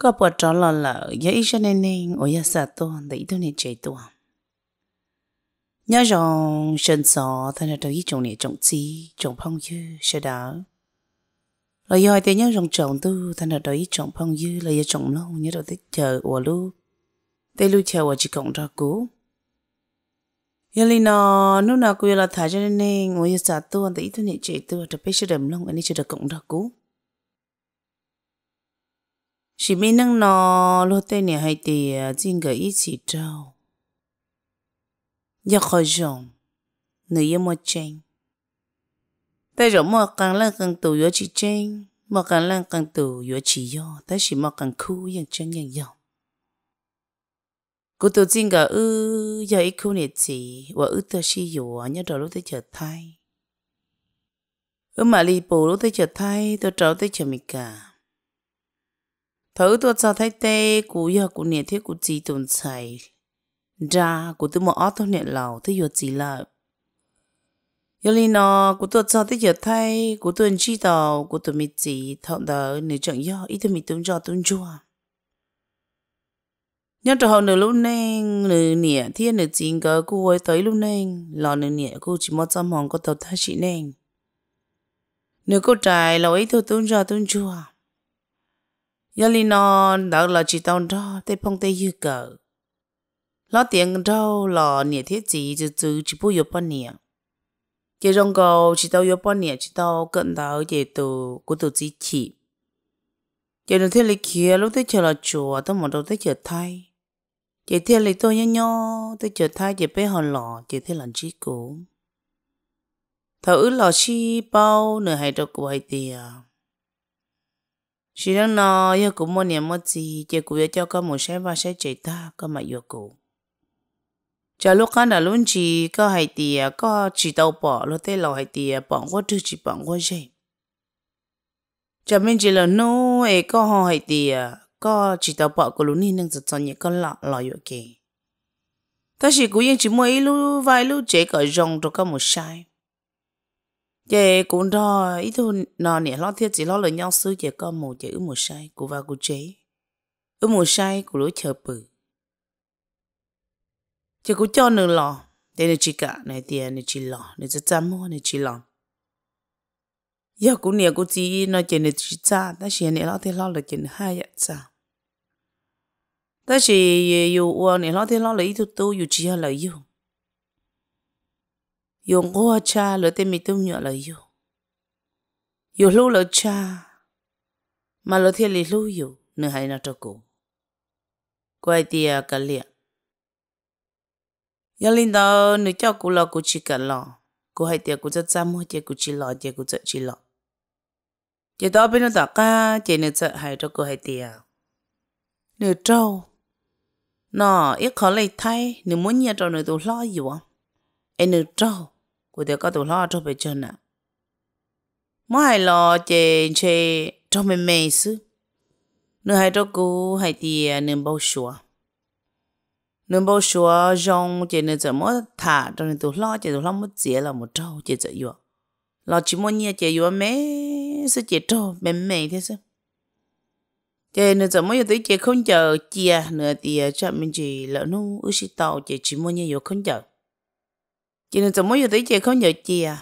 có bỏ trò lò lợ giờ ít cho nên ở nhà sát to để tôi này chạy to nhớ rằng sân sọ thay là tôi trồng này trồng chi trồng phong dư sẽ đỡ rồi giờ thì nhớ rằng trồng tu thay là tôi trồng phong dư là giờ trồng lâu nhớ rồi tới chờ ở lu tới lu chờ ở chỉ cộng ra cũ giờ li nó lúc nào cũng là thả cho nên ở nhà sát to để tôi này chạy to rồi bây giờ đầm lâu anh ấy chỉ được cộng ra cũ chỉ mình năng nó lúc tên này hay thì chính cái ý chỉ trâu giờ khỏi rộng nữ yêu một tranh tại rồi một càng lên càng tù yếu chỉ tranh một càng lên càng tù yếu chỉ do tại chỉ một càng khu yên chân yên do cô tự tin cả giờ ít khu này chỉ và tôi chỉ yếu nhớ đầu lúc tới chờ thay mà đi bộ lúc tới chờ thay tôi trâu tới chờ mình cả thử tôi cho thấy tê của giờ của nè thế của chị tồn tại ra của tôi một ót thôi nè lầu thế giờ chỉ là giờ li nó của tôi cho tới giờ thay của tôi chỉ tàu của tôi mình chỉ thọ đỡ nè chẳng do ít tôi mình tung cho tung chua nhớ cho họ nửa lúc nên nửa nè thiên nửa chính cỡ cô ấy tới lúc nên lò nửa nè cô chỉ một trăm hòn có tàu thay chị nên nửa cô trai lò ấy tôi tung cho tung chua giờ li nó đã là chỉ tao đó tây phong tây dư cỡ lo tiền đâu là nè thiết gì chứ chỉ bố yếu bao nè chỉ trong cầu chỉ tao yếu bao nè chỉ tao cận tao chỉ từ của từ chỉ chỉ được thiết lịch kia lúc tới chờ là chùa tao muốn đâu tới chờ thay chỉ thiết lịch tôi nhớ tới chờ thay chỉ bé hòn lò chỉ thiết làm chi cũ thở lò chi bao nửa hai đâu của hai tiền chỉ đang nói giờ cũng một niệm một gì chỉ cũng cho con một xe và xe chạy ta có mà yêu cụ chả lúc khác là luôn chỉ có hai tiền có chỉ tàu bỏ lúc tới lò hai tiền bỏ qua thứ chỉ bỏ qua gì chả mình chỉ là nô ấy có họ hai tiền có chỉ tàu bỏ của lúc này nên rất chọn những con lọ yêu kì ta chỉ cũng chỉ mỗi lúc vài lúc chế có rong rồi có một sai chị cũng đó ít thôi nó nè lo thiết chỉ lo lời nhau xứ chị có một chị một sai của vào của chế một sai của lối chờ bự chị cũng cho nửa lò đây là chị cả này tiền này chị lò này rất chăm mua này chị lò giờ cũng nè cũng chỉ nói chị này chị cha ta chỉ nè lo thiết lo là chị hai vậy cha ta chỉ yêu nè lo thiết lo là ít thôi tôi yêu chỉ là yêu dùng qua cha lỡ tên mình tung nhọ là yêu yêu lâu lỡ cha mà lỡ thiên lý lâu yêu nửa hai nó cho cô quay tia cả liệt giờ linh đó nửa cho cô lo cô chỉ cả lo cô hai tia cô rất chăm mua tia cô chỉ lo tia cô rất chỉ lo tia đó bên nó đặt ca tia nửa sợ hai cho cô hai tia nửa trâu nó ít khó lấy thay nửa muốn nhà trâu nửa tôi lo yêu em nửa trâu cô tia có tôi lo cho bây giờ nè mỗi lo chè chè cho mình mê sư nửa hai cho cô hai tia nửa bao xua rong chè nửa giờ mỗi thả cho nên tôi lo mất dễ là một trâu chè giờ yêu lo chỉ muốn nhà chè yêu mẹ sư chè trâu mẹ thế sao chè nửa giờ mỗi tới chè không chờ chia nửa tia cho mình chỉ lỡ nu ước sĩ tàu chè chỉ muốn nhà yêu không chờ chè nửa giờ mỗi tới chè không chờ chia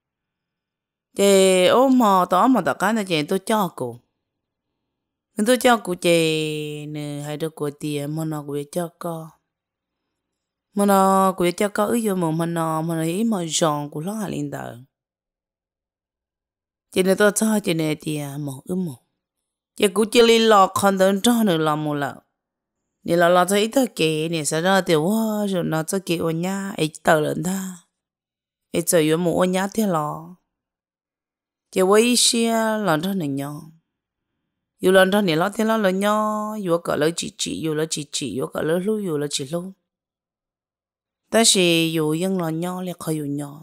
chè ôm mò tỏ mà tất cả là chè tôi cho cô nên tôi cho cô chè nè hai đứa cô tiền mà nó cô cho co mà nó cô cho co ứ vô mà nó ý mà giòn của nó hà linh đời chè nè tôi cho chè nè tiền một một chè cô chè li lọ con đơn cho nữa là một lợ nè là thấy ít kệ nè sao ra tiểu hoa rồi nó cho kệ ở nhà ấy tờ lớn ta ấy trời yêu một ở nhà thế lọ chỉ với xe lần đó này nhau, yêu lần đó này lo thế lo lần nhau, yêu cả lời chị, yêu là chị, yêu cả lời lu, yêu là chị lu. Ta chỉ yêu những lần nhau là khó yêu nhau.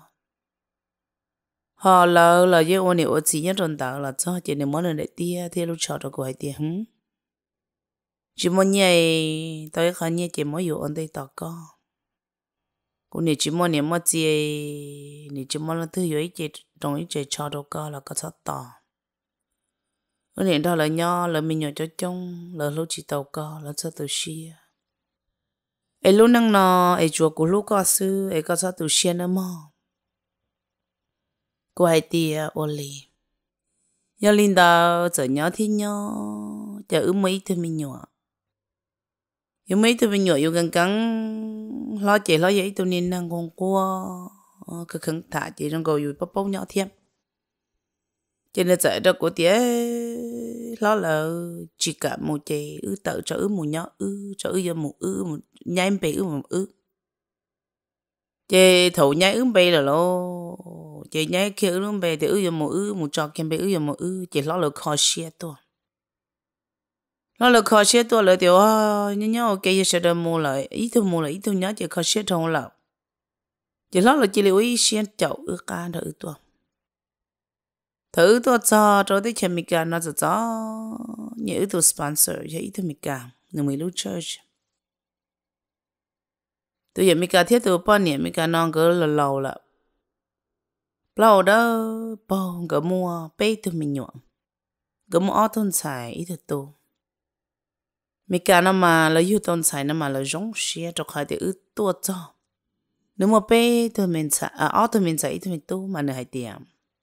Họ là yêu anh yêu chị nhất trong đó là cho chị nên muốn để tia thì lúc chọn được cô hay tia hứng. Chỉ muốn nhảy, tôi khá nhảy chỉ muốn yêu anh đây tao có. Cô này chỉ muốn niệm mất gì, này chỉ muốn là thứ yêu chị trong ý chị cho đâu có là có thật to ở này đó là nho là mình nhỏ cho chung là lúc chỉ tàu co là cho tàu xia ấy lúc năng nọ ấy chùa của lúc có sư ấy có cho tàu xia nữa mà cô hay tia ô lì giờ linh đạo giờ nhỏ thì nhỏ giờ ở mấy thứ mình nhỏ yêu mấy thứ mình nhỏ yêu gần cắn lo chị lo vậy tụi nên năng con qua cái khẩn thả chị trong cầu yêu bắp bông nhỏ thêm cho nên giờ đó của tía lo là chỉ cả một chị ư tự cho ư một nhỏ ư cho ư giờ một ư một nhai em bị ư một ư chị thầu nhai ư bị là lo chị nhai kia ư bị thì ư giờ một trò kia bị ư giờ một ư chị lo là khó xia to nó là khó xia to là điều nhớ nhớ cái sẽ được mua lại ít thôi nhớ chỉ khó xia trong là chỉ lo là chỉ lưu ý xia chậu ư ca đó ư to thử tôi cho tới chemical mình nó cho nhớ tôi sponsor cho ít thôi mình cả nếu mình lưu church tôi giờ mình cả thiết tôi bao nhiêu mình cả non cỡ là lâu là lâu đó bao cỡ mua bê tôi mình nhọn cỡ mua ở thôn xài ít tôi mình cả nó mà là yêu thôn xài nó mà là giống xia cho hai thì ư tôi cho nếu mà bê tôi mình xài ở tôi mình xài ít mình tôi mà nó hay tiền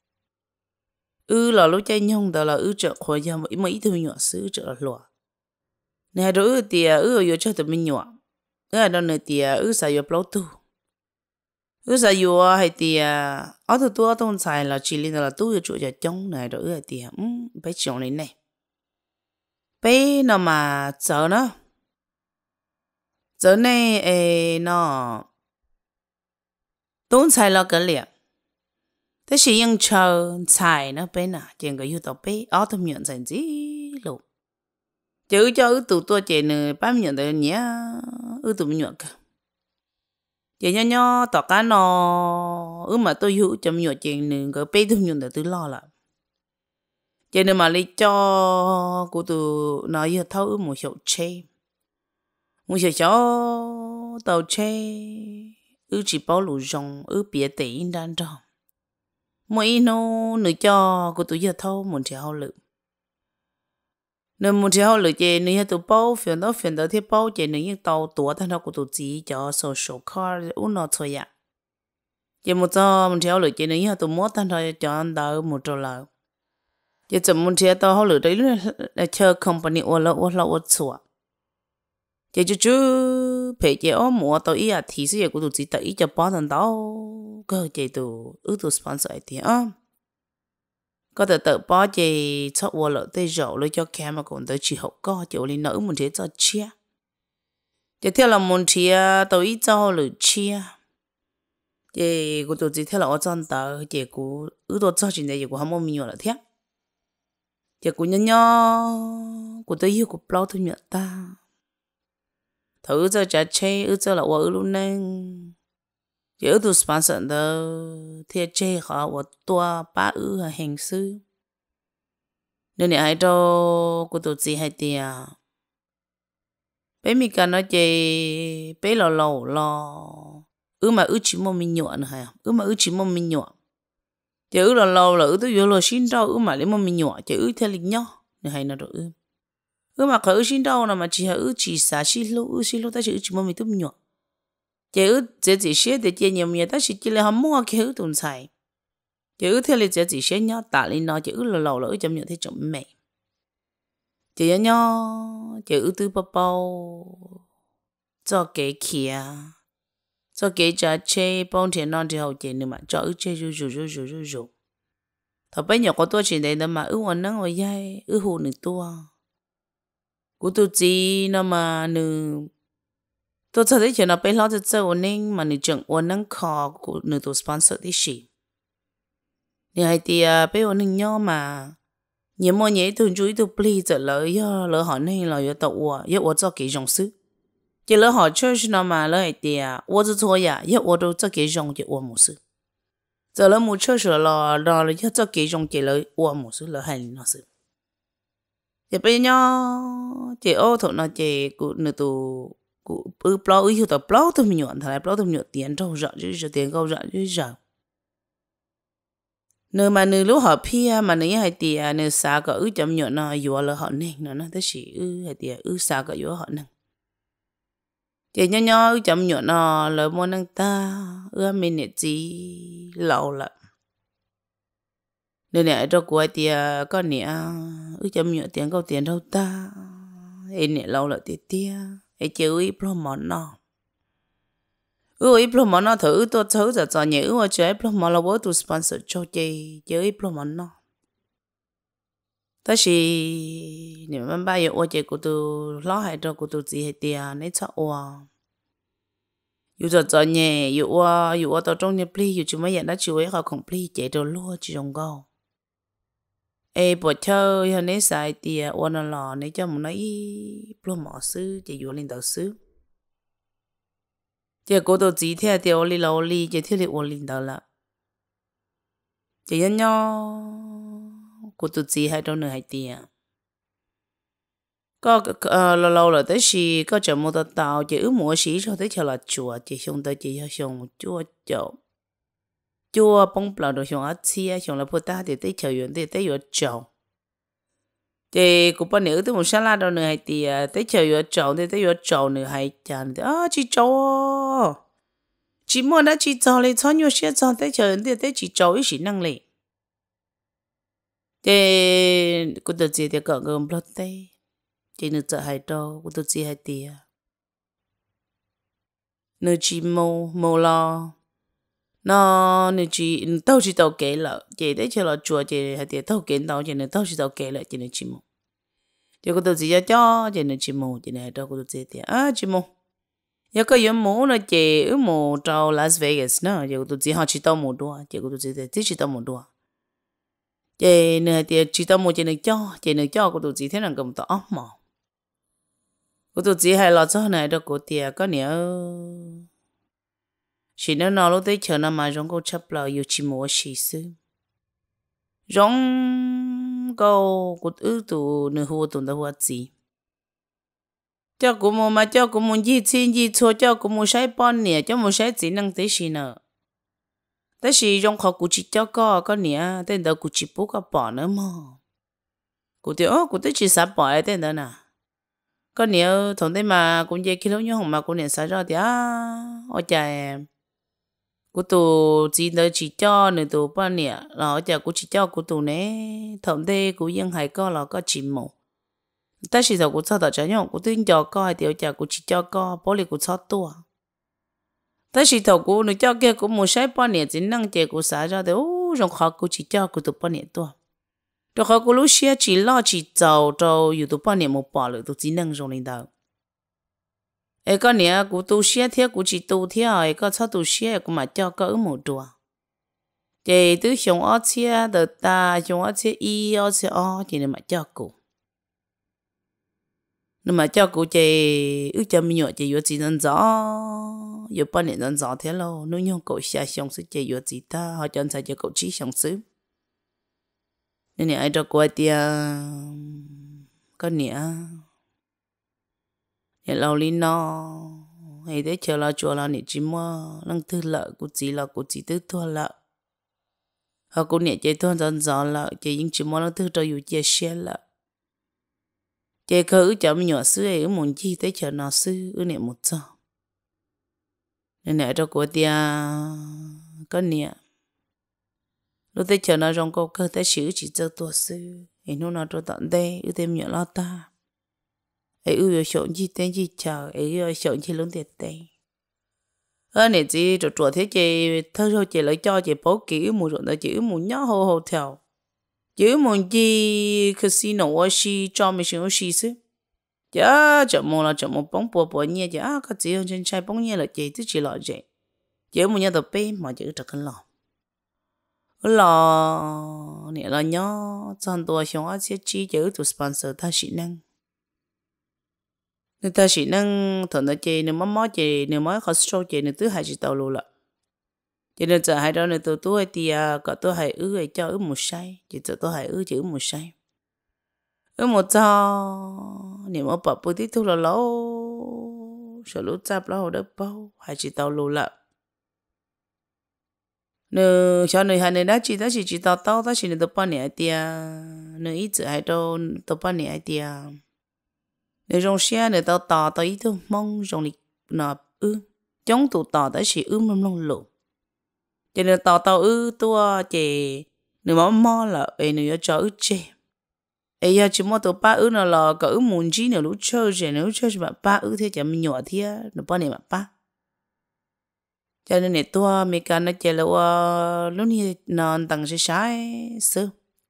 là lúc chơi nhung đó là trợ khỏi giờ mấy thứ mình nhỏ xứ trợ là lụa này rồi tiề ở cho tụi mình nhỏ ở đó này tiề xài vô bao tu xài vô hay tiề ở tụi tôi tôi xài là chỉ liên là tu chỗ giờ trong này rồi tiề bé chồng này bé nó mà giờ này nó tôi xài là cái liền thế chỉ những chờ xài nó bên nào chuyện cái yêu tộc bé ở thâm nhận thành gì luôn chứ cho tụi tôi chuyện này bám nhận được nhé tụi mình nhận cả chuyện nhỏ tọt cá nó mà tôi hiểu chấm nhận chuyện này cái bé thâm nhận được tôi lo là chuyện này mà lấy cho của tụi nó yêu thâu một hiệu chế một hiệu cho tàu chế chỉ bảo lũ rong bịa tỷ đan trong mỗi nó nữ cho của tụi giờ thâu muốn theo hậu lự nên muốn theo hậu lự chị nữ tụi bao phiền đó thì bao chị nữ những tàu tuổi thanh của tụi chị cho social card uống nó thôi ạ chị một cho muốn theo hậu lự chị nữ tụi mót thanh thôi cho anh đỡ một trò lợ chị chậm muốn theo tàu hậu lự đấy là chờ company ô lợ xua chị chú phải chị ở mua tàu ý thì sự của tụi chị tự cho bao thằng đó cơ chị tụi sponsor thì có thể tự bao chị cho ô lợ tây rậu lấy cho kem mà còn tới chỉ hậu co chị lên nỡ muốn thế cho chia chị theo là muốn chia tàu ý cho lử chia chị của tụi chị theo là ở trong tờ chị của tụi cho chuyện này chị của không muốn nhiều là thế chị của nhỏ của tôi yêu của bao thôi nhở ta thử cho trả chơi cho là vợ luôn nên chỉ tụi sponsor đó thì chơi họ vợ tua ba hành sư nên này ai đâu của tụi chị hay tiền bé mình cần nói chơi bé lo mà chỉ mong mình nhọn hả mà chỉ mong mình nhọn chỉ lâu là tôi vô là xin đâu mà lấy mong mình nhọn chỉ theo lịch nhau này hay nào rồi mà khởi xin đâu mà chỉ xả xin lú ta chỉ mong mình tụm nhọ chỉ xe để chơi nhiều nhiều ta chỉ là ham mua cái tụm xài chỉ theo là chỉ xe nhọ tạ lên nó chỉ lâu chấm nhọ thế chấm mẹ chỉ nhọ chỉ từ bao cho cái kia cho cái trả chơi bông tiền non thì hậu tiền nữa mà cho chơi rồi thằng bé nhỏ có tôi chuyện đấy mà hoàn năng ở dây hồ nữa tua của tụi chị nó mà nữ tôi thấy thế chuyện nó bé lo cho chơi nên mà nữ chẳng hoàn năng khó của nữ tụi sponsor thì gì nữ hay thì bé hoàn năng nhau mà nhiều mọi nhảy tụi chú tụi please trở lại lỡ họ nên là yo tàu yo tôi cho cái dòng sư chỉ lỡ họ church nó mà lỡ hay thì tôi cho thôi ya yo tôi cho cái dòng chỉ tôi một sư giờ lỡ một church là yo cho cái dòng chỉ lỡ tôi một sư lỡ hay nó sư chị bây giờ chị ô thọ nó chị cụ nữ tụ cụ bao yêu tụ bao tụi mình nhọn thay bao tụi nhọn tiền đâu rồi tiền câu rồi rồi Nếu mà nếu lúc họ pia mà nếu hay tiệt nếu xa có chấm nhọn nó vừa là họ nên nó thế chỉ hay tiệt xa có vừa họ nên chỉ nhỏ chấm nhọn nó là muốn năng ta mình nhẹ gì lâu lắm nên này cho cô tiệt có nè chấm nhọn tiền câu tiền đâu ta em nhẹ lâu là tiệt tiệt em chịu problem món nó problem nó thử tôi thử cho nhẹ chơi problem là bố tôi sponsor cho chơi problem nó但是你们把有我这个都老海着个都只系点，你错哇？有做做呢，有我到中间 play，有怎么样？那就会好 complete 这都落这种高。诶，不错，有你晒点，我那啦，你叫么那一不毛事，就有领导事。这个都只天掉里老里，这天里我领导了。这样呢，个都只系到那系点。có lâu lâu là tới khi có chợ mua tàu chỉ ước mua xí cho tới chờ là chùa chỉ xong tới chỉ xong chùa chậu chùa bông bò đồ xong ăn chia xong là phụ ta thì tới chờ yuan thì tới yuan chậu thì cũng bao nhiêu tới một salad đâu nữa hay thì tới chờ yuan chậu thì tới yuan chậu nữa hay chán thì chỉ chậu chỉ mua đã chỉ chậu lấy cho nhiều xe chậu tới chờ yuan thì tới chỉ chậu ít xí năng lệ thì cũng được gì thì có gồm lót tay chỉ nữ trợ hai đâu của tôi chỉ hai tia nữ chỉ mù lo nó nữ chỉ tao chỉ tao kể là chỉ để cho là chùa chỉ hai tia tao kể tao chỉ nữ tao chỉ tao kể là chỉ nữ chỉ mù chỉ của tôi chỉ cho chỉ nữ chỉ mù chỉ này đâu của tôi chỉ tia chỉ mù giờ có yếm mù là chỉ ở mù trong Las Vegas nữa chỉ của tôi chỉ họ chỉ tao mù đua chỉ của tôi chỉ tao mù đua chỉ nữ tia chỉ tao mù chỉ nữ cho của tôi chỉ thế nào cũng tao ốm mò cô tôi chỉ hay lo cho này đó cô tiệt có nhớ chỉ nó lúc đấy chờ nó mà giống cô chấp là yêu chỉ mua xí sư giống cô tụ nửa hồ tụ đó hoa gì cho cô mua mà cho cô mua gì xin gì cho cô mua sai bon nè cho mua sai gì năng tới xí nữa tới xí giống họ cô chỉ cho có nè tên đó cô chỉ bố có bỏ nữa mà cô tiệt cô tới chỉ sắp bỏ tên đó nè có nhiều thằng đấy mà cũng dễ khi lúc nhau mà cũng nhận sai rồi thì ở nhà của tụ chỉ đợi chỉ cho nữa tụ bao nhiêu là ở nhà của chỉ cho của tụ nè thằng đấy của dân hay có là có chỉ một ta chỉ thằng của sao thằng trái nhau của tôi cho có thì ở nhà của chỉ cho có bố lì của sao tua ta chỉ thằng của nó cho kia của một sai bao nhiêu chỉ năng chơi của sai rồi thì trong khó của chỉ cho của tụ bao nhiêu tua rồi họ cũng lúc xưa chỉ lo chỉ giàu choอยู่ตัวป้อนเนี่ยmột bỏ được tôi chỉ năng trong领导ấy cái này cũng tu xưa thế cũng chỉ tu thế ấy cái sao tu xưa cũng mà cho cái một đùa thì tôi xong ở xưa được ta xong ở xưa y ở xưa thì nên mà cho cụ nhưng mà cho cụ thì cho mình nhớ thì có chỉ nên rõ có bao nhiêu nên rõ thế lo nếu như cậu xa xong sự thì có gì ta họ chọn sai cho cậu chỉ xong sự nên này ai cho cô tia có nè để lâu đi nó hay để chờ là chùa là nè chỉ mua lăng thư lợi của chỉ tư thua lợi họ cũng nè chơi thua dần dần lợi chơi những chỉ mua lăng thư cho dù chơi xe lợi chơi khứ chậm nhỏ xứ ấy muốn chi tới chờ nó xứ nè một giờ nên này cho cô tia có nè lúc tới chờ nó trong câu cơ tới xử chỉ cho tua sư thì nó cho tận đây ưu thêm nhỏ lo ta ấy ưu chọn gì tên gì chờ ấy chọn gì luôn tiệt tên này chỉ cho chuột thế chị thơ rồi chị lấy cho chị bố kỹ một rồi chị một nhớ hồ hồ theo chị một gì casino ở xí cho mình xin ở xí sư chả chợ một bóng bùa nhẹ chả có gì hơn trên trái bóng nhẹ là chị chứ chỉ lo vậy chị một nhớ tập bé mà chị thật cần lo là nè là nhớ chọnตัวxong ở sẽ chi chữ tụ sponsor ta sĩ năng người ta sĩ năng thằng nó chơi nếu má chơi nếu má khó show chơi nếu thứ hai chỉ tàu luôn là cho nên giờ hai đó nếu tụi tôi thì có tôi hay ư cho ư một sai chỉ tụi tôi hay ư chữ một sai ư một cho nếu mà bảo bữa tiếp thu là lâu sợ lúc chạp lâu đỡ bao hai chỉ tàu luôn là nếu cho người hai người đã chỉ tao tao ta chỉ nên tập bao nhiêu tiền nếu ít giờ hay đâu tập bao nhiêu tiền nếu trong xe nếu tao tao tao ít thôi mong trong lịch nọ chống tụ tao ta chỉ mong mong lộ cho nên tao tao tua chị nếu mà mò là nếu cho chê ấy giờ chỉ mua tụ ba nó là có muốn chi nếu lúc chơi mà ba thế chả mình nhỏ thế nó bao nhiêu mà ba cho nên này tua mình cần nó chơi là lúc này nó tăng sẽ sai sớm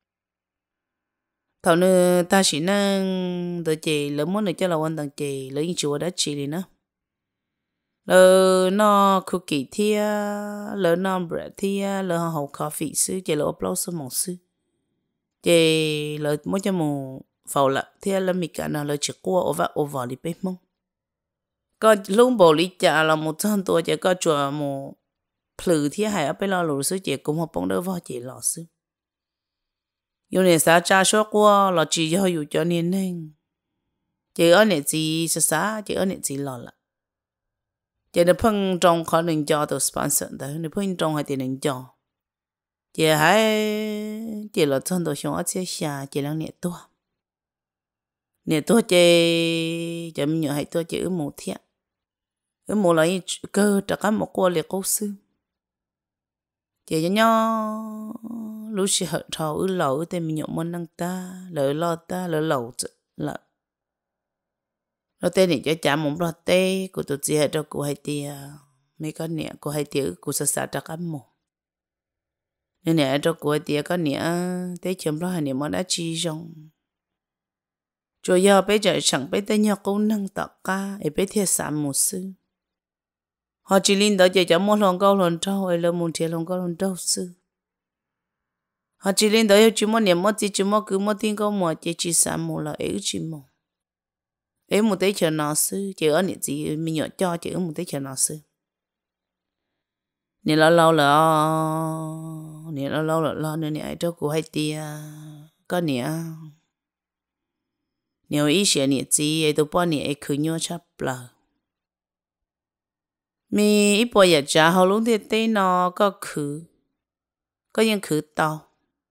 thầu nữa ta chỉ năng tự chơi lớn muốn được cho là quan tăng chơi lớn như chúa đã chỉ đi nữa nó cookie thia lớn nó bread thia lớn hậu coffee sư chơi là upload số một sư chơi lớn mỗi cho một phao là thia là mình cần là chỉ qua over đi bên mông có lúc bò lý trả là một trăm tuổi chỉ có chùa một phử thia hay ở bên lo lụt sư chơi cũng một bông đỡ vào chơi lọ sư yêu này sao cha số qua là chỉ cho yêu cho nên nên chỉ ở này gì sao chỉ ở này gì lọ là chỉ là phân trong khó nên cho từ sponsor đó nếu phân trong hay tiền nên cho chỉ chỉ là chân đồ xong ở chia xa chỉ là nè tua chỉ mình nhớ hay tua chỉ ở một thiệt ở một là cơ trả cả một qua liệt cố sư chỉ cho nhau lúc xưa hận thầu ở lẩu thì mình nhớ món năng ta lỡ lẩu lỡ nó tên này cho chả muốn lo tê của tụi chị cho cô hay tia mấy con nè cô hay tia cô sợ sợ chắc ăn mồ nên nè cho cô hay tia con nè tế chấm lo hay nè món đã chi rong rồi giờ bây giờ chẳng bây tên nhau cũng năng tạo ca để bây thiệt sản một sư họ chỉ linh đó chỉ cho một lần câu lần trâu hay là một thiệt lần câu lần trâu sư họ chỉ linh đó chỉ một niệm một chỉ một cứ một tiếng câu một chỉ sản một là ấy chỉ một em một tế chờ nó sư chỉ ở những gì mình nhớ cho chỉ ở một tế chờ nó sư nè lâu lo nên nè cho cô hay tia có nè nhiều ý sẽ nè gì ấy tôi bỏ nè cứ nhớ chấp lờ mi ít bỏ giờ trả họ luôn thì tế nó có những khứ tao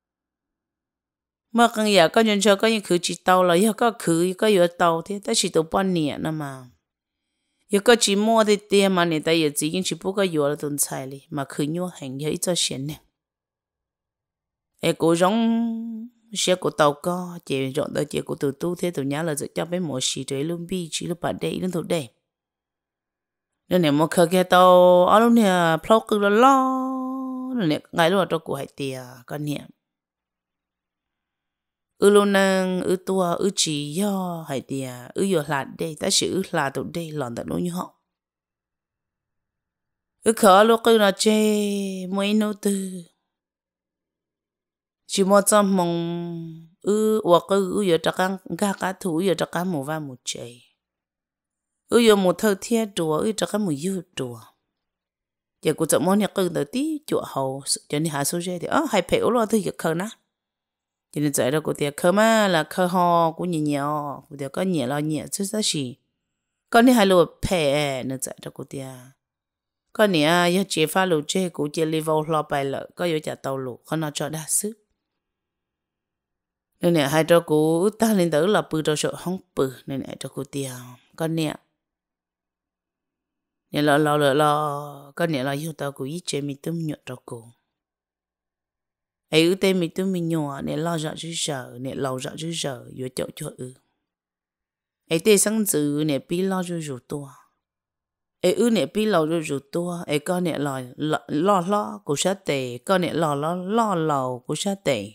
mà con nhà có nhân cho có những khứ chỉ tàu là giờ có khứ có giờ tàu thế ta chỉ tàu bao nhiêu nữa mà giờ có chỉ mua thì tiền mà người ta giờ chỉ những chỉ bố có giờ là tuần sai đi mà khứ nhau hành giờ ít cho tiền nè ai cố giống xe của tàu có chỉ chọn tới chỉ của từ tu thế từ nhà là dự cho bé một xí tới luôn bi chỉ lúc bạn đây đến thủ đây nên nếu mà khởi cái tàu ở lúc này plug cứ lo nên ngày lúc đó tôi cũng hay tiền con nè luôn năng tua chỉ do hay tiền giờ là đây ta chỉ là tụi đây lòn tận nó như họ khởi lúc cứ là chê mấy nô tư chỉ một trăm mong hoặc giờ chắc ăn cá thú giờ chắc ăn một vài một chê giờ một thơ thiết đùa chắc ăn một yêu đùa giờ cũng chậm món nhà cứ tới tí chỗ hậu cho nên hạ số chê thì hay phải lo thì giờ khởi na cho nên tại đó của tiệc khởi mà là khởi ho của nhiều của tiệc có nhiều lo nhiều chứ sao gì con đi hai lô phe nên tại đó của tiệc con nè giờ chế pha lô chê của chế level lo bài lợ có giờ trả tàu lô con nào cho đa sức nên nè hai trò của ta lên tới là bự trò sợ không bự nên nè trò của tiệc con nè nè lo con nè là yêu tao của ít chế mi tôm nhựa trò của ấy tên mi tôm mi nhỏ nè lo rõ chứ sợ nè lo rõ chứ sợ vừa chậu cho ấy tên sáng dự nè bi lo cho rủ tua ấy nè bi lo cho rủ tua ấy con nè lo của sát tề con nè lo của sát tề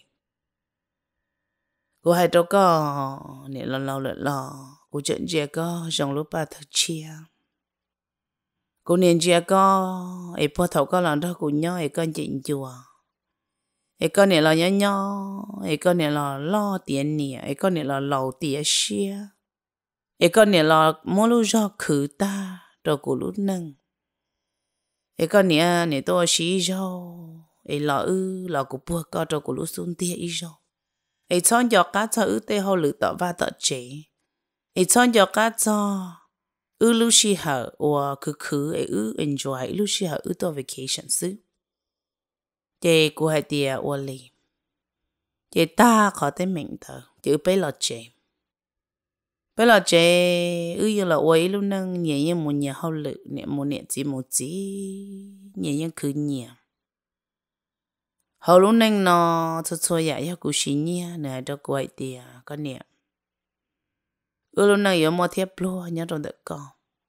của hai trò có nè lo của chuyện gì có trong lúc ba thật chia cô nên chia có ấy bỏ thầu có làm đó của nhau ấy con chuyện chùa ấy con này là nhau ấy con này là lo tiền nè ấy con này là lầu tiền xia ấy con này là mỗi lúc do khử ta rồi của lúc nâng ấy con này tôi xí rau ấy là của bùa có rồi của lúc xuống tiền ý rau ấy chọn cho cá cho tê hậu lử tọ va tọ chế ấy chọn cho cá cho lúc xí hở hoặc khử ấy enjoy lúc xí hở tọ vacation xứ chị của hai tia ô lì chị ta khó tới mình thở chị bây giờ chị như là ôi lúc nâng nhẹ như một nhà hậu lự nhẹ một chỉ nhẹ như cứ nhẹ hậu lúc nâng nó thật sự ya cú xí nhẹ nè đó quậy tia có nhẹ lúc nâng yếu một thiệp lúa nhớ trong được con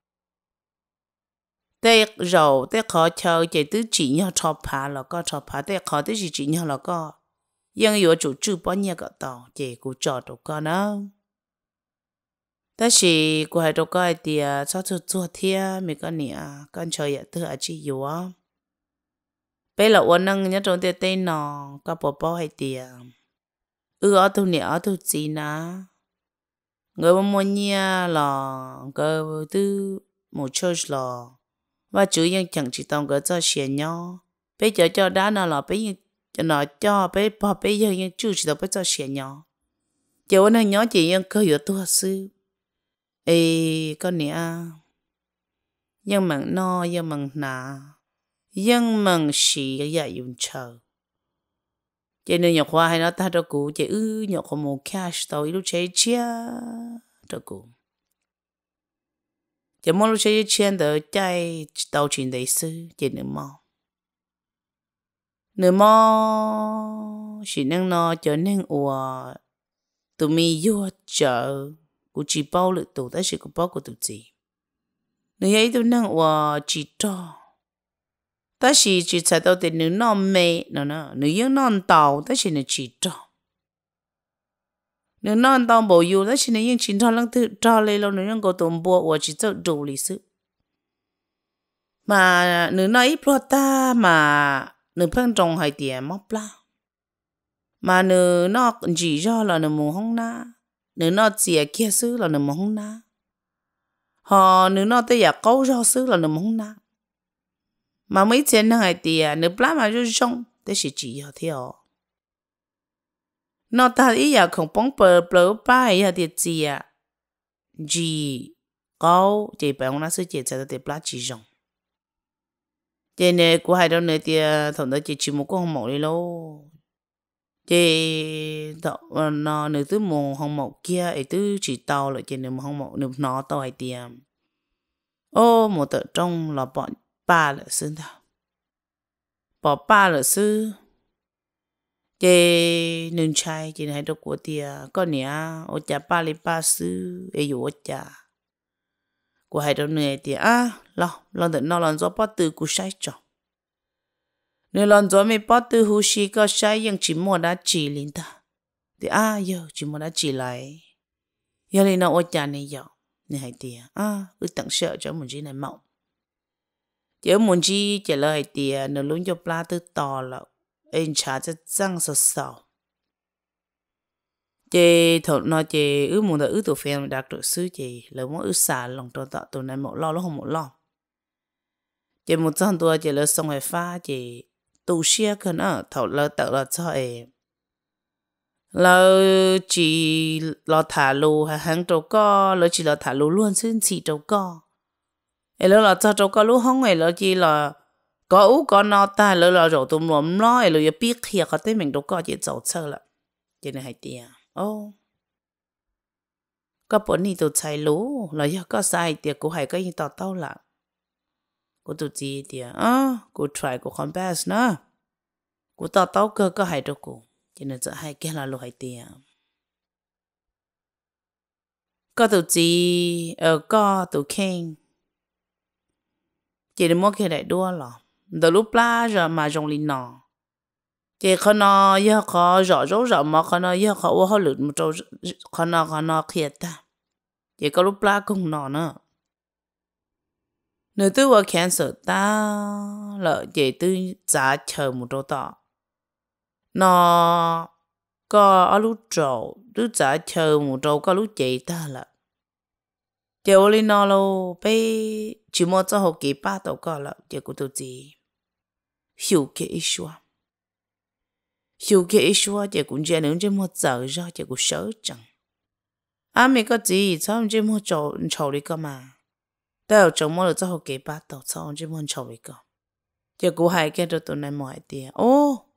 tết rồi tết khó chờ chị tứ chỉ nhau chọc phá là có chọc phá tết khó tứ chỉ nhau là có nhưng yếu chủ trừ bao nhiêu cái tàu chị cũng cho được con đó但是我还都个的，早就昨天每个年干脆也都还只有啊。bây giờ我能nhớ trong tiền tên nó có bỏ bỏ hay tiền, ở tu nè ở tu gì nè, người mà muốn nhớ là cái tu một church là, và chủ yếu chẳng chỉ tông cái cho tiền nhau, bây giờ cho đã là bây giờ cho nó cho bây giờ những chủ chỉ tông bây giờ tiền nhau, giờ我能nhớ chỉ những cái yếu tu sư. Ê, con nè, nhưng mà no, nhưng mà nà, nhưng mà xì ya dùng chờ. Cho nên nhọc hoa hay nó ta đâu cụ, chỉ nhọc có một cash tàu lúc chơi chia đâu cụ. Chỉ mong lúc chơi chia đỡ chạy tàu chuyện đấy sư, chỉ nữa mò, chỉ nên nó trở nên ủa, tụi mi vô chợ. Cô chỉ bao lực tổ ta chỉ có bao của tụi gì nếu ấy tôi năng và chỉ cho ta chỉ chạy tàu thì nếu nó mê nó nếu những non tàu ta chỉ là chỉ cho nếu non tàu bảo yêu ta chỉ là những chính cho lăng tự cho lên lâu nếu những có tôm bùa và chỉ cho đủ lý sự mà nếu nó ít lo ta mà nếu phân trồng hay tiền móc la mà nếu nó chỉ cho là nếu muốn không na nếu nó chỉ kia xứ là nếu muốn na họ nếu nó tới giờ câu ra xứ là nếu muốn na mà mấy chuyện này tiền nếu plá mà rồi xong tới chỉ họ theo nó ta ý giờ không bóng bờ ba ấy thì gì à gì câu chỉ bằng nó sẽ chỉ cho tới plá chỉ rong cho nên của hai đứa này thì thằng đó chỉ một con mồi đi lâu chị nó nữ tứ mù hồng mộc kia ấy tứ chỉ tàu lại trên nữ hồng mộc nữ nó tàu hay tiền ô một tờ trong là bọn ba là sư thảo bỏ ba là sư chị nương trai chị này đâu của tiền có nè ô cha ba li ba sư ấy dụ cha của hai đứa này thì lo được nó làm cho bắt từ của sai cho nếu lần rồi mình bắt từ hú xí có sai nhưng chỉ muốn đã chỉ lên ta thì giờ chỉ muốn đã chỉ lại giờ lên nó ôi cha này giờ này hay tiền tặng sợ cho mình chỉ này mộng giờ mình chỉ trả lời tiền nếu luôn cho plá từ to là anh trả cho răng sầu chị thật nói chị muốn là tụ phèn đạt được sư chị là muốn xả lòng tròn tạo tụ này một lo nó không một lo chị một trăm tuổi chị là xong rồi pha chị tu xia cái nó thầu là tự là cho em là chỉ là thả lù hay hàng trâu co là chỉ là thả lù luôn xin chỉ trâu co em là cho trâu co lúc không ấy là chỉ là có ú có nó ta là rồi tụi nó nói là biết khi có tới mình trâu co chỉ走车了cho nên hay tiền có bọn này tụi chạy lú là do có sai tiền cũng hay có gì tao tao là cô tụi chị thì cô try cô compass nữa cô tao tao cơ có hay đâu cô cho nên giờ hay cái là lo hay tiền có tụi chị có tụi khen chị đi mua cái này đua là từ lúc lá rồi mà dùng linh nọ chị khó nó giờ khó rõ mà khó nó giờ khó ô khó lụt một chỗ khó nó kia ta chị có lúc lá cùng nọ nữa nếu tôi vào cancel ta là chị tôi giá chờ một chỗ đó nó có ở lúc trâu tôi giá chờ một chỗ có lúc chị ta là chị ở đây nó lâu bé chỉ một cho học kỳ ba đầu có là chị cũng tôi gì hiểu cái issue chị cũng chỉ nếu chỉ một giờ ra chị cũng sợ chẳng mình có gì sao chỉ một chỗ đi cơ mà tao trong mỗi lần cho học kỳ ba đầu sao chỉ một chỗ đi cơ chị cũng hay cái đó tụi này mọi tiền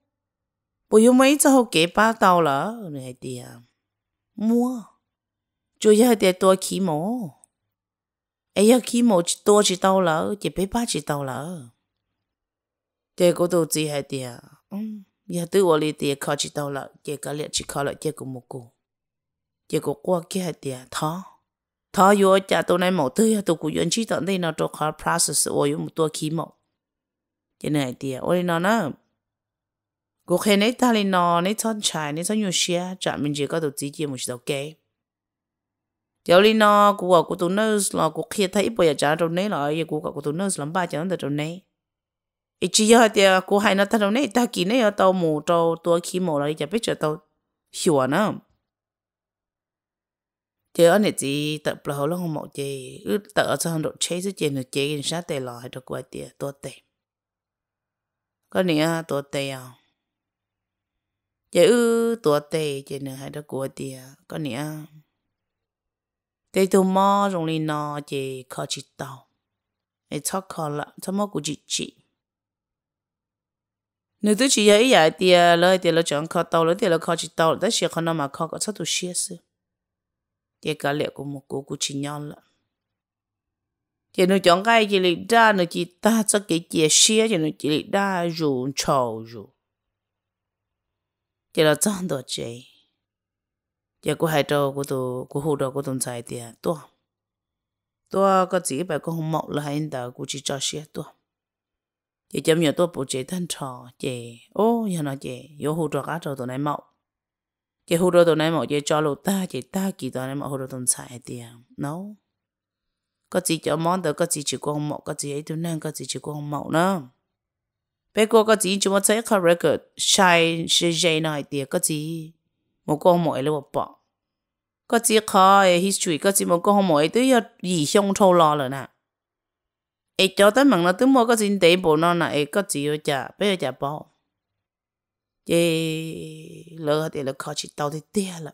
bố yêu mấy cho hậu kế ba tàu lỡ này tiệt mua chú yêu tiệt tua khí mồ ấy khí mồ tua chỉ tàu lỡ chỉ bé ba chỉ tàu lỡ tiệt cô tôi chỉ hay tiệt giờ tôi ở đây tiệt khó chỉ tàu lỡ tiệt cái liệt chỉ khó lỡ tiệt cũng một cô tiệt cô qua kia hay tiệt thọ yêu cha tôi này mồ tôi tôi cũng yên chỉ tận đây nó cho khó process ở yêu một tua khí mồ cho nên tiệt ở đây nó cô khi nãy ta lên nó nãy chọn trái nãy chọn nhiều xe chọn mình chỉ có được chỉ một số cái giờ lên nó cô tụi nurse là cô khi thấy bây giờ trả trong này là giờ cô tụi nurse làm ba cho nó trong này ít chỉ là thì cô hay nó ta trong này ta kỹ này ở tàu mù tàu tua khí mù là giờ biết cho tàu hiểu nữa giờ anh ấy chỉ tập là lâu không một gì ước tập cho hắn độ chế chứ chuyện là chế thì sát tệ là hay được quay tiền tua tệ có nè tua tệ à giờ tua tệ chuyện là hay được quay tiền có nè tê tô mò rong li nó chỉ khó chỉ tàu ấy chắc khó lắm chắc mò cũng chỉ nếu tôi chỉ ấy vậy thì là chọn khó tàu thì là khó chỉ tàu đó sẽ khó nào mà khó có chắc tôi xia xưa thì cả liệu của một cô cũng chỉ nhau lắm thì nếu chọn cái gì lịch ra nếu chỉ ta chắc cái chia xia thì nếu chỉ lịch ra rủ trầu rủ thì là chọn đồ chơi giờ cô hai trâu cô hù đầu cô tồn tại thì tôi có chỉ bài cô không mọc là hai đào cô chỉ cho xe tôi giờ chấm nhiều tôi bố chế thân trò chị giờ nó chị yo hù đầu cá trâu tụi này mọc chị hù đầu tụi này mọc chị cho lột ta chị ta kỳ tụi này mọc hù đầu tồn tại thì no có chỉ cho món đó có chỉ cô không mọc có chỉ ấy tụi nên có chỉ cô không mọc nữa bé cô có chỉ chúng ta thấy cái record sai sai này thì có chỉ một con mỗi là một bỏ có chỉ có history có chỉ một con mỗi tới giờ gì xong thâu lo rồi nè ấy cho tới mình nó tới mua có chỉ để bộ nó này có chỉ ở chả bây giờ chả bỏ thì lỡ thì là khó chỉ tao thì tiếc lắm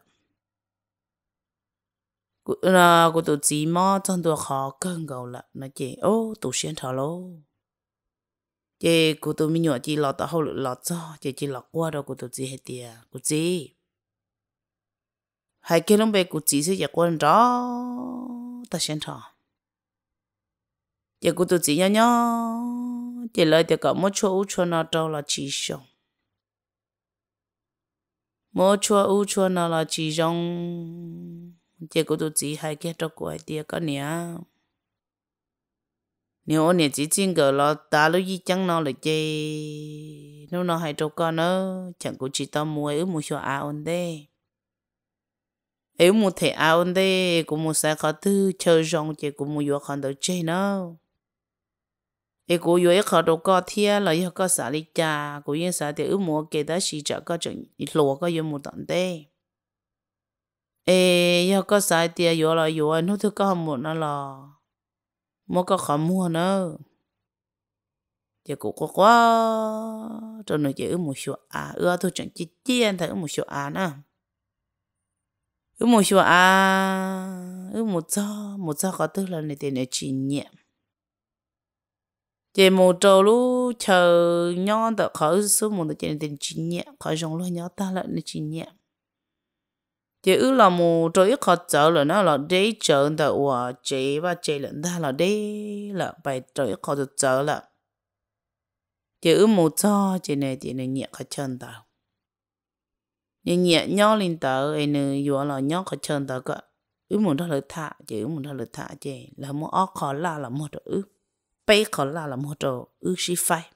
cô tụi chỉ mò trong tụi khó cơn gầu lắm nó chỉ tụi xuyên thảo lô chị cô tụi mình nhỏ chỉ lọt tao hậu lọt cho chỉ lọt qua đâu cô tụi chỉ hết tiếc cô chỉ hai cái lông bè của chị sẽ giặt quần đó ta xem thọ giờ của tụi chị nhỏ chị lại thì có một chỗ nào đâu là chỉ xong một chỗ nào là chỉ xong giờ của tụi chị hai cái đó của thì có nè nếu anh chỉ chính cái là ta lúc gì chẳng nào là chị nó hai chỗ con nữa chẳng có chỉ tao mua ở một chỗ ổn đấy ấy một thể áo đây cũng một sai khó tư chơi rong chỉ cũng một vô khăn đầu chơi nó ấy cũng vô khó đầu có thia là vô có xả lý cha cũng yên xả thì một cái đó chỉ cho có chuyện lúa có vô một tận đây ấy vô có xả thì vô là vô nó thứ có một nó là một có khó mua nữa chỉ cũng quá cho nó chỉ một số tôi chẳng chỉ tiền thấy một số nữa một số một giờ có tức là này tiền này chỉ nhẹ chỉ một trâu lu chờ nhau được khó số một cái tiền tiền chỉ nhẹ khó dùng luôn nhau ta lại này chỉ nhẹ chỉ là một trâu ít khó chờ là nó là để chờ được và chế và chế lần ta là để là bài trâu ít khó được chờ là chỉ một giờ chỉ này tiền này nhẹ khó chân tao nhưng nhẹ nhau lên tờ ấy nữa vừa là nhau khó chân tờ cả muốn đó là thả chứ muốn đó là thả chứ là muốn óc khó là một đồ bay khó là một đồ xí phải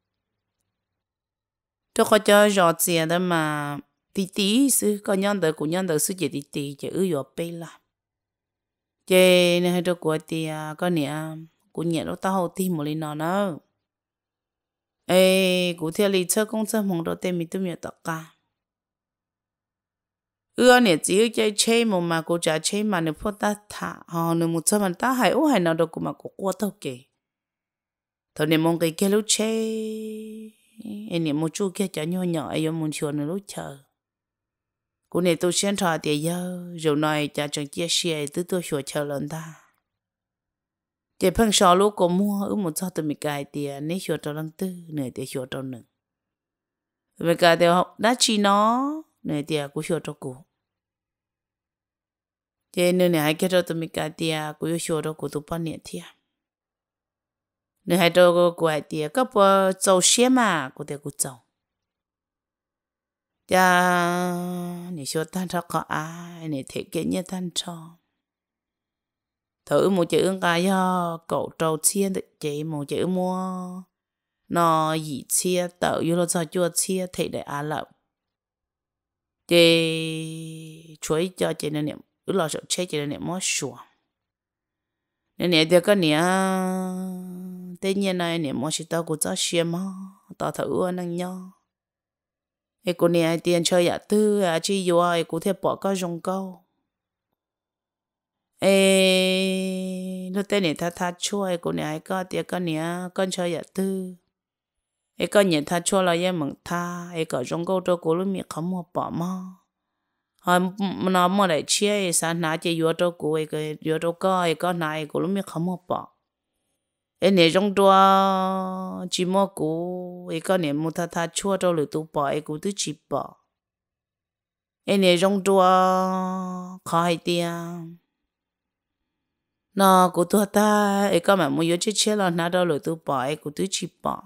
tôi có cho rõ tiền đó mà tí sư có nhân đời sư chỉ tí chứ vừa bay là chứ này đồ của thì có nè của nhẹ nó tao hậu tim một lần nữa ê của theo lý thuyết công dân mong đồ tên mình tôi miệt tất cả nè chỉ chơi chơi mà cô trả chơi mà nếu phốt ta thả nếu một số mình ta hay hay nào đâu cũng mà cô qua tao kì thôi nè mong cái lúc chơi em nè một chút kia chả nhỏ nhỏ em muốn chọn nó lúc chờ cô nè tôi xem trò thì giờ rồi nói chả chẳng chia sẻ từ tôi sửa chờ lần ta để phăng sò lúc cô mua một số từ mình cài tiền nếu sửa trò lần tư nè để sửa trò nữa về cả đều học đã chi nó này tia cũng hiểu cho cô thế nên này hay cái đó tụi mình cả tia cũng hiểu cho cô tụi bạn nhẹ thiệt nên hay cho cô hay tia các bộ dầu xe mà cô tia cũng dầu ya này hiểu tan cho có ai này thể cái như tan cho thử một chữ cái cậu trâu chiên được chị một chữ mua nó gì chia tạo yêu nó cho chua chia thì để ăn lợn chị chuối cho chị nên niệm cứ lo sợ chết chị nên niệm mất sủa nên niệm được cái niệm tất nhiên này niệm mất chỉ tao cũng cho xem mà tao thử năng nhau ấy cô niệm tiền chơi ya tư à chỉ yêu ai cũng thể bỏ cái rong câu ê lúc tên này ta chua ấy cô niệm có tiền cái niệm con chơi ya tư ấy có nhận ta cho là em mừng ta ấy có trong câu cho cô lúc miệng không mua bỏ mà nó mà lại chia sao nãy chỉ vô cho cô ấy cái vô cho có này cô lúc miệng không mua bỏ ấy này trong đó chỉ mua cô ấy có niệm mua ta chua cho lưỡi tu bỏ ấy cô tự chỉ bỏ ấy này trong đó khai tiền nó cô tu ta ấy có mà mua vô chia là nãy đó lưỡi tu bỏ ấy cô tự chỉ bỏ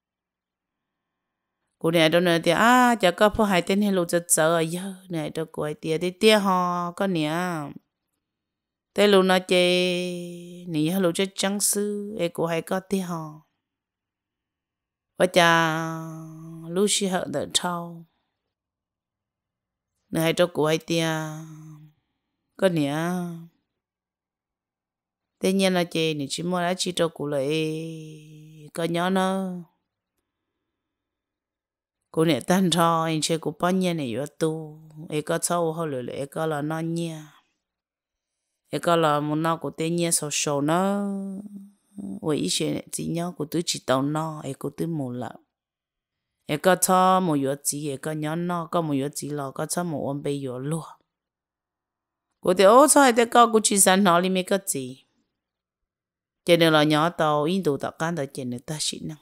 cô này đâu nữa thì chả có phải hai tên hello cho sợ giờ này đâu cô ấy tiệt họ có nè tên luôn nói chơi nè hello cho trắng sư ấy cô hay có tiệt họ và cha lúc xí hở đợt sau này đâu cô ấy tiệt có nè tất nhiên là chơi nè chỉ mua lá chỉ cho cô lại có nhỏ nó cô này tan cho anh chơi cô bao nhiêu này yếu tu ấy có sau họ lười ấy có là non nha ấy có là một nào của tên nha sầu sầu nó với ý chuyện chỉ nhau của tôi chỉ tàu nó ấy của tôi một lần ấy có cho một yếu gì ấy có nhỏ nó có một yếu gì là có cho một ông bây yếu luôn của tôi ô sao ấy có của chỉ san nó đi mấy cái gì cho nên là nhỏ tàu in đồ tạo can tới cho nên ta chỉ năng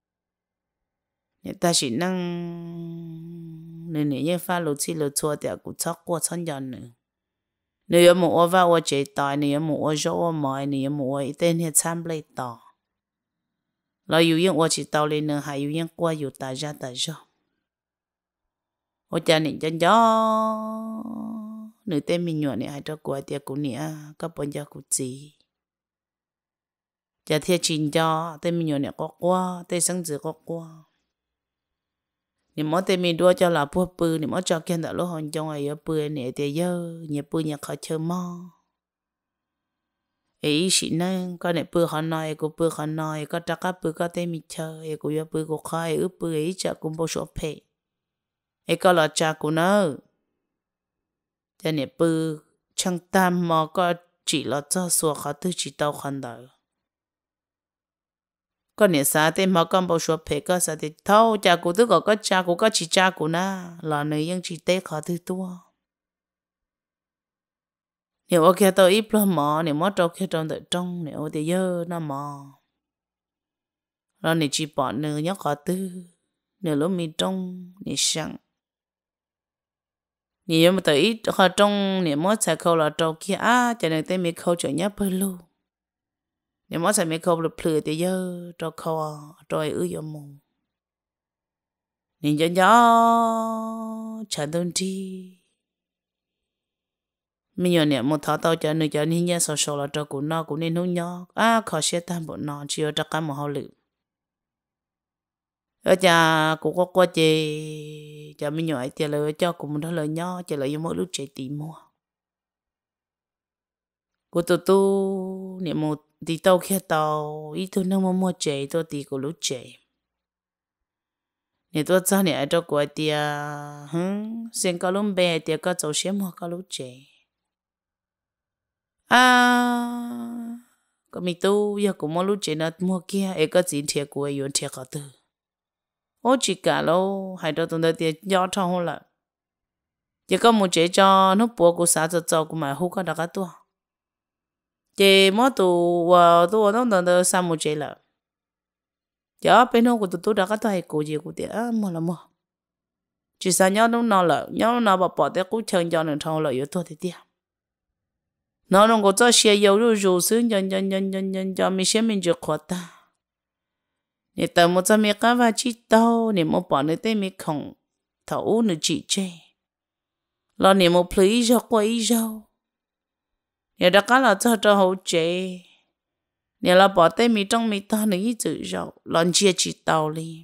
ta chỉ năng nên như pha lô chi lô chua thì cũng chắc qua chân nhân nữa nếu một ô vào ô chế tài nếu một ô dỗ ô mỏi nếu một ô tên hết tham lấy tỏ là yêu yên ô chỉ tao lên nữa hay yêu yên qua yêu ta ra ô cha nên chân gió nữ tên mình nhỏ này hay cho qua tiệc của nè các bọn gia của gì cha thiệt chín cho tên mình nhỏ này có qua tên sinh tử có qua nếu mà tên mình đua cho là bùa bự nếu mà cho kiên đã lúc hòn trong ấy bự này thì giờ nhà bự nhà khó chơi mò ấy chỉ nên có này bự hòn nói có bự hòn nói có chắc các bự có tên mình chơi có giờ bự có khai ướp bự ấy chắc cũng bao số phe ấy có là cha của nó cho nên bự chẳng tam mà có chỉ là cho số khó tư chỉ tao khăn đời có nghĩa sao thì mà con bảo số phê có sao thì thâu cha của tôi có cha của có chỉ cha của na là nơi những chỉ tế khó thứ tua nếu ok tôi ít lo mò nếu mất trong khi trong đợi trong nếu thì giờ nó mò rồi nếu chỉ bỏ nơi nhớ khó tư nếu lúc mình trong nếu sang nếu mà tôi ít khó trong nếu mất sai câu là trong kia cho nên tôi mới câu chuyện nhớ bơi luôn nếu mà sai mấy câu được plừ thì giờ cho câu rồi giờ mù nên cho gió chẳng đơn chi mình nhớ nè một tháo tao cho người cho nên nhớ sầu sầu là cho cụ nó cũng nên hung nhó khó xé tan bộ nó chỉ cho cái một hậu lự ở cha cũng có qua chè cha mình nhớ ấy chè lời cho cũng đó lời nhó chè lời mỗi lúc chạy tìm mua của tu nè một thì tao kia tao ít thôi nó mua chè tôi thì của lúc chè nè tôi cho nè cho của tia xem có lúc bé tia có cháu xem mua có lúc chè có mi tu giờ cũng mua lúc chè nó mua kia ấy có gì thiệt của ấy thiệt cả từ ô chỉ cả lâu hai đứa tuần đầu tia gió trong hồ là chỉ có một chè cho nó bùa của xã cho của mà hú có đặc cái tua chè mua tu tu nó tuần sang một chè là giờ bên nó của tụi tôi đã có thay cổ gì của tiệt mua là mua chỉ sao nhau nó bỏ tới cú chân cho nên thâu lợi yếu thôi thì tiếc nó không có cho xe yếu rồi xứ nhân cho mình xem mình được khó ta nè tao một cho mình cá và chỉ tao nè một bỏ nữa tên mình không thấu nữa chỉ chơi lo nè một plei cho quay rau nè đã cá là cho hậu chơi nè là bỏ tên mình trong mình ta nữa ý chữ rau lo chia chỉ tao đi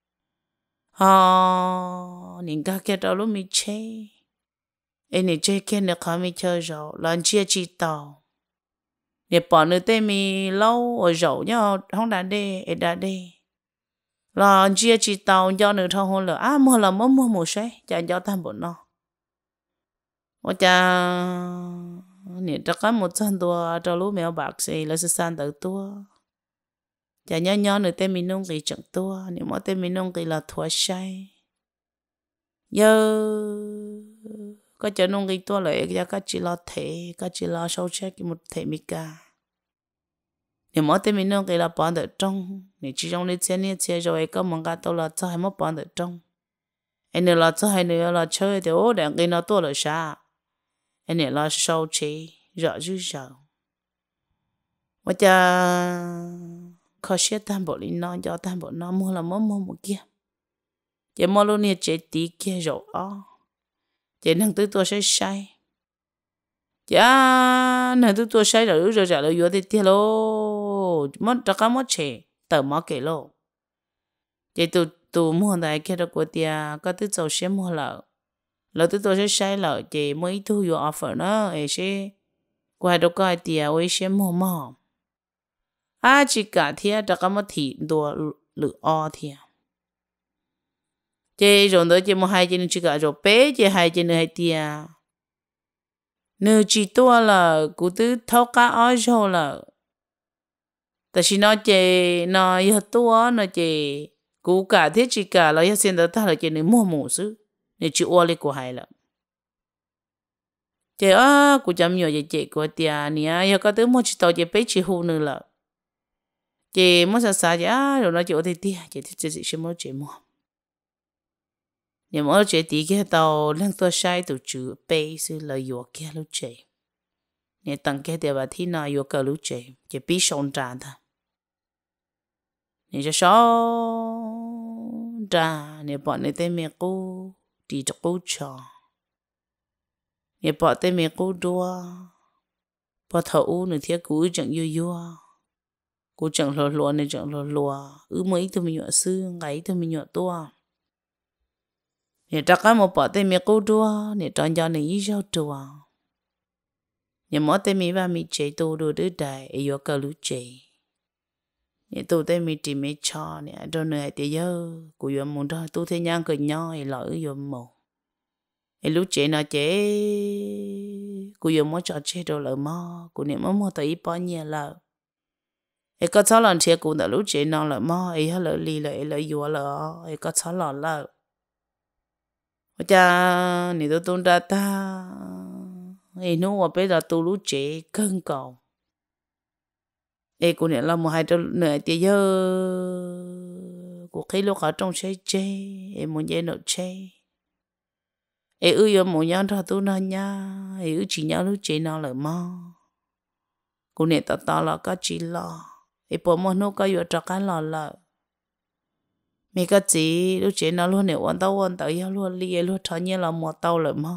nè cá kia tao lúc mình chơi em nè chơi kia nè khó mình chơi rau lo chia chỉ tao nè bỏ nữa tên mình lâu ở rau nhau không đã đi là chia chỉ tàu cho nữ thằng hôn là mua là mua một xe chả cho tham bộ nó và chả nè chắc có một trăm tua cho lũ mèo bạc xì là sẽ san tới tua chả nhớ nữ tên mình nông cái chẳng tua nè mỗi tên mình nông cái là thua say giờ có chả nông cái tua lại giờ có chỉ là thể có chỉ là sâu chết một thể mi cả nè mỗi tên mình nông cái là bán được trong nè chỉ trong lấy tiền rồi có mong cái tôi là cho hay mất bán được trong anh là cho hay nữa là chơi thì ô đàn cái nó tôi là sao anh là sâu chế rõ ràng rõ và cha khó xếp tam bộ linh nó cho tam bộ nó mua là mua một kia chỉ mua luôn nè chế tí kia rồi chỉ năng tư tôi sẽ sai năng tư tôi sai rồi trả lời vô thì tiếc lô mất tất cả mất chế tờ mất cái lô chỉ tụ mua đại kia đó của tia có tư tôi sẽ mua là tư tôi sẽ sai là chỉ mới thu vô offer nó ấy sẽ qua đó coi tia ấy sẽ mua chỉ cả thì tất cả mất thì đồ lựa thì chỉ rồi đó chỉ mua hai chỉ chỉ cả rồi bé chỉ hai chỉ nữa hai tia nếu chỉ to là cụ tư tháo cá ở rồi làแต่是nó chỉ nó yêu to nó chỉ cụ cả thế chỉ cả là yêu xem đó ta là chỉ nên mua mũ sư nên chỉ ô lên của hai là chỉ cụ chăm nhiều chỉ của tiền nè yêu có thứ mua chỉ tao chỉ bé chỉ hù nữa là chỉ mua sao rồi nó chỉ ô thì tiền chỉ mua chỉ mua nhưng mà chỉ tí cái tao đang tôi sai tụi chữ bé sư là yêu kia lúc chỉ nè tăng cái tiền bà thì nào yêu cả lúc chỉ biết sống tràn thôi nè cho sống trà nè bọn nè tên mẹ cô đi cho cô trò nè bọn tên mẹ cô đua bọn thầu nè thiết cú chẳng yêu cô chẳng lò nè chẳng lò mấy tụi mình nhọ xương ngày tụi mình nhọ tua nè chắc cái một bọn tên mẹ cô đua nè tròn cho nè ý giao đua nè mỗi tên mẹ ba mẹ chế tô đồ đứa đại yêu cả lúc chế nè tôi tên mi chỉ mi cho nè cho nè thì giờ của yo muốn đó tôi thấy nhang cười nhoi lỡ yo mồ lúc trẻ nó trẻ của yo muốn cho trẻ đồ lỡ mò của nè muốn mua tới bao nhiêu lỡ có sáu lần trẻ của đã lúc trẻ nó lỡ mò hay lỡ lì lỡ yo lỡ có sáu lần lỡ cha nè tôi tôn ra ta nó ở bây giờ tôi lúc trẻ cơn cầu cô này là một hai trăm nửa thì giờ cuộc khi lúc ở trong xe chơi muốn dễ nợ chơi giờ muốn nhau ra tôi nói nha chỉ nhau lúc chơi nào lại mà cô này ta là cái chỉ lo bỏ mà nó cái vừa cho cái là mấy cái gì lúc chơi nào luôn này quan tao yêu luôn li luôn thằng như là một tao lại mà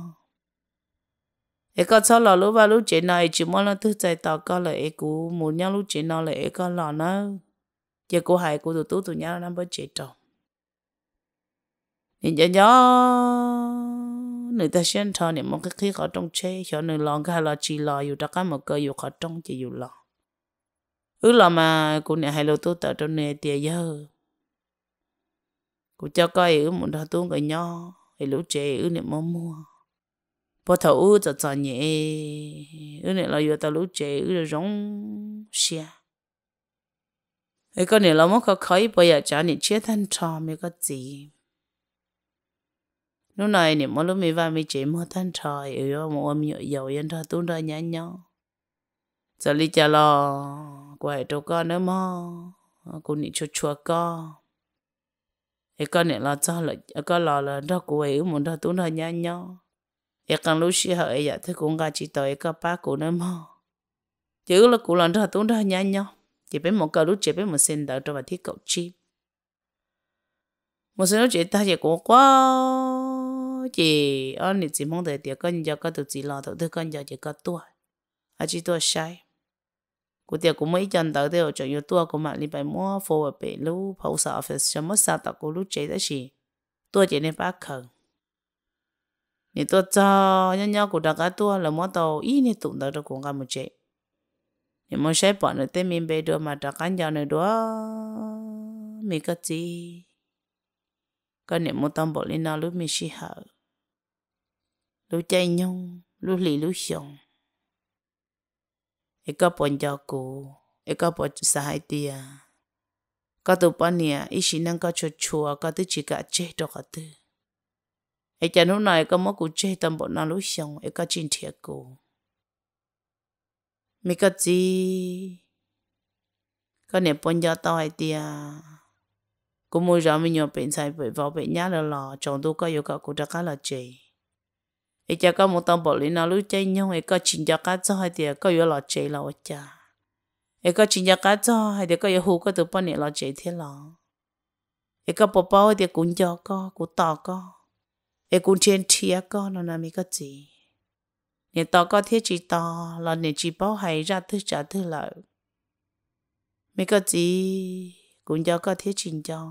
có sao là lúc vào lúc chơi này chỉ muốn là thứ chạy tàu có là cú muốn nhau lúc chơi nào là có là nó giờ cô hai cô tụi nhau nó mới chơi trâu nên giờ người ta xem thằng này một cái khi họ trong chơi cho nên lòng cái là chỉ lo dù tất cả một cái dù họ trong chỉ dù lo là mà cô này hai lô tôi tạo trong này tiền giờ cô cho coi một thằng tôi cái nhau lúc chơi này mua bỏ thầu cho nhẹ này là vừa tao lúc trẻ rồi giống xe cái này là một cái khói bây giờ trả này chết thanh trò mấy cái gì lúc này này mỗi lúc mấy vào mấy chế một thanh trò rồi một âm nhựa dầu yên ra tuôn ra nhá nhau giờ đi trả lo quay trâu con nữa mà cô này chua chua con con này là cho là con là đó của ấy muốn đó tốn hơi nhá nhau con lúc xưa ấy dạ thế cũng gà chỉ tới con ba của nó mà chứ là cũng là đó tốn hơi nhá nhau chỉ biết một cái lúc chỉ biết một xin đỡ cho vào thiết cậu chi một số chị ta chỉ có quá chị anh thì chỉ mong đợi tiền con giờ có được chỉ lo thôi con giờ chỉ có tuổi chỉ tuổi sai của tiền của mấy chân tới đều cho nhiều tuổi của bạn đi bài mua phô ở bể lú post office cho mất sao tạo của lúc chế đó chỉ tuổi chỉ nên bác khẩn ni tuổi cho nhau của đặc tuổi là mua tàu ít ni tụng tới cũng cả một chế ni mua xe bọn nữa tên mình về được mà đặc ăn giờ nữa đó mình có gì cái niệm một tâm bộ lên nào lúc mình xí hở lúc chạy nhung lúc lì lúc xong ấy có bọn giàu cổ ấy có bọn sai tia có tụ bọn nè ít xin năng có chua chua có thứ chỉ cả chết đó có thứ ấy cho nó này có mất cụ chết tâm bộ nào lúc xong ấy có chín thiệt cổ mình có gì có niệm bọn giàu tao hay tia cũng mua ra mình nhớ bệnh sai bị vào bệnh nhá là chồng tôi có yêu cầu của đặc là chị ấy cha có một tấm bảo lý nào lúc chơi nhau ấy có chuyện cho cá cho hay thì có yêu là chị là cha ấy có chuyện cho cá cho hay thì có yêu hú có từ bao nhiêu là chị thế là ấy có bảo bảo thì cũng cho có cũng tao có ấy cũng trên chia có nó làm cái gì nên tao có thiết chỉ tao là nên chỉ bảo hay ra thứ trả thứ lợi mấy cái gì cũng cho có thiết trình cho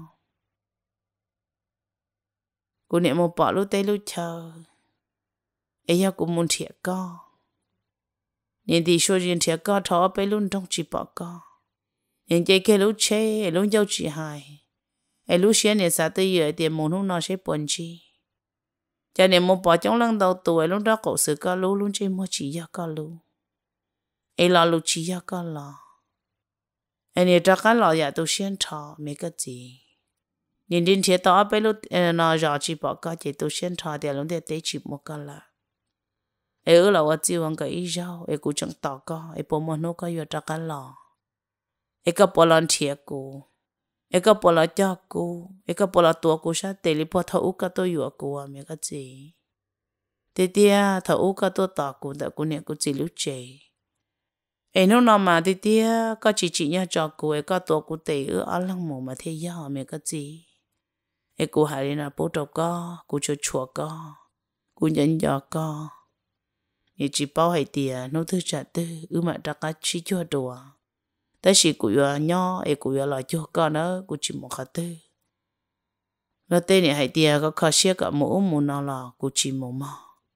cô niệm một bỏ lúc tây lúc chờ ấy ya cũng muốn thiệt co nhìn thì số tiền thiệt co thọ bây luôn trong chỉ bỏ co nhìn chơi cái lúc chơi lúc giao chỉ hài ấy lúc xưa này sao tới giờ tiền muốn không nói sẽ buồn chi cho nên một bỏ trong lần đầu tuổi lúc đó cậu sự co lúc luôn chơi mua chỉ ya co lúc ấy là lúc chỉ ya co là ấy này cho cái lọ ya tôi xuyên thọ mấy cái gì nhìn đến thiệt tao bây lúc nó rõ chỉ bỏ co chỉ tôi xuyên thọ thì lúc đấy tới chỉ một cái là ấy là tôi chỉ muốn cái ý giao ấy cũng chẳng tao co ấy bỏ mà nó có yêu cho cái lọ ấy cái bỏ lần thiệt cô ấy cái bỏ lần cho cô ấy cái bỏ lần tua cô sao để lý bỏ thấu cái tôi yêu cô à mấy cái gì thế tia thấu cái tôi tao cô đã cô này cô chỉ lúc chơi ấy nó nằm mà thế tia có chỉ nhớ cho cô ấy cái tua cô để ở lăng mộ mà thế giao mấy cái gì ấy cô hay là bố trâu co cô cho chùa co cô nhận giò co như chỉ bảo hay tiền nó thứ trả tư mà đặt cái chỉ cho đùa tại chỉ cụ yêu nhỏ ấy cụ yêu là cho con nó cụ chỉ một cái tư nó tên này hay tiền có khó xia cả mỗi một nào là cụ chỉ một mà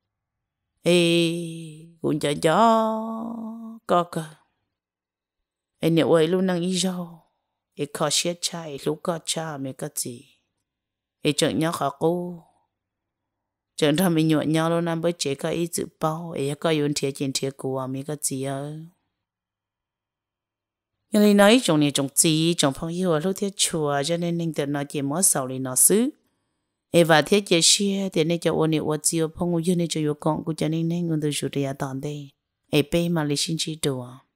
ấy cụ cho có cơ ấy nếu ấy luôn năng ý rau ấy khó xia chai lúc có cha mấy cái gì ấy chẳng nhớ khó cô chẳng thà mình nhọ nhau luôn năm bữa chế cái ý dự bao ấy có yun thiệt trên thiệt của mình cái gì ơ nhưng mà nói trong này trong gì trong phong yêu lúc thiết chùa cho nên nên tự nói chỉ mỗi sau này nó xứ ấy và thiết chế xia thì nên cho ôn yêu chiều phong yêu nên cho yêu con của cho nên nên người tôi chủ đề ở tận đây ấy bé mà lấy xin chỉ đồ